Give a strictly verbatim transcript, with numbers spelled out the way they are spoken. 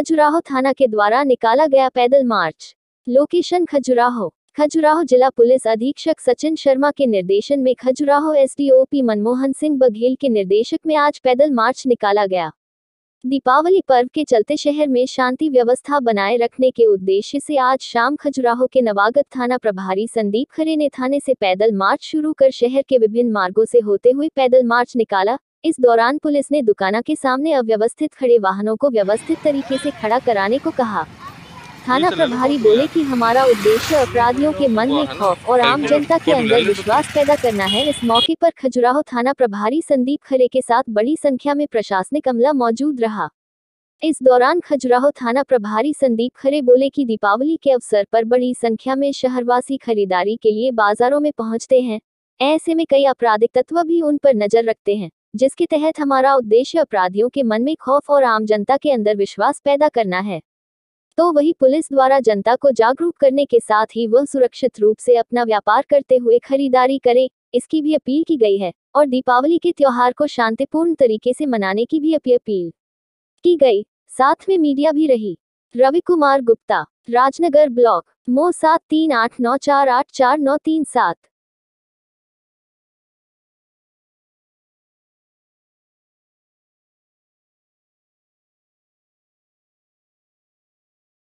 खजुराहो थाना के द्वारा निकाला गया पैदल मार्च। लोकेशन खजुराहो। खजुराहो जिला पुलिस अधीक्षक सचिन शर्मा के निर्देशन में खजुराहो एसडीओपी मनमोहन सिंह बघेल के निर्देशक में आज पैदल मार्च निकाला गया। दीपावली पर्व के चलते शहर में शांति व्यवस्था बनाए रखने के उद्देश्य से आज शाम खजुराहो के नवागत थाना प्रभारी संदीप खरे ने थाने से पैदल मार्च शुरू कर शहर के विभिन्न मार्गों से होते हुए पैदल मार्च निकाला। इस दौरान पुलिस ने दुकाना के सामने अव्यवस्थित खड़े वाहनों को व्यवस्थित तरीके से खड़ा कराने को कहा। थाना प्रभारी बोले कि हमारा उद्देश्य अपराधियों के मन में खौफ और आम जनता के अंदर विश्वास पैदा करना है। इस मौके पर खजुराहो थाना प्रभारी संदीप खरे के साथ बड़ी संख्या में प्रशासनिक अमला मौजूद रहा। इस दौरान खजुराहो थाना प्रभारी संदीप खरे बोले कि दीपावली के अवसर पर बड़ी संख्या में शहरवासी खरीदारी के लिए बाजारों में पहुंचते हैं। ऐसे में कई आपराधिक तत्व भी उन पर नजर रखते हैं, जिसके तहत हमारा उद्देश्य अपराधियों के मन में खौफ और आम जनता के अंदर विश्वास पैदा करना है। तो वही पुलिस द्वारा जनता को जागरूक करने के साथ ही वह सुरक्षित रूप से अपना व्यापार करते हुए खरीदारी करे, इसकी भी अपील की गई है और दीपावली के त्योहार को शांतिपूर्ण तरीके से मनाने की भी अपील की गई। साथ में मीडिया भी रही। रवि कुमार गुप्ता, राजनगर ब्लॉक, मो सात तीन आठ नौ चार आठ चार नौ तीन सात।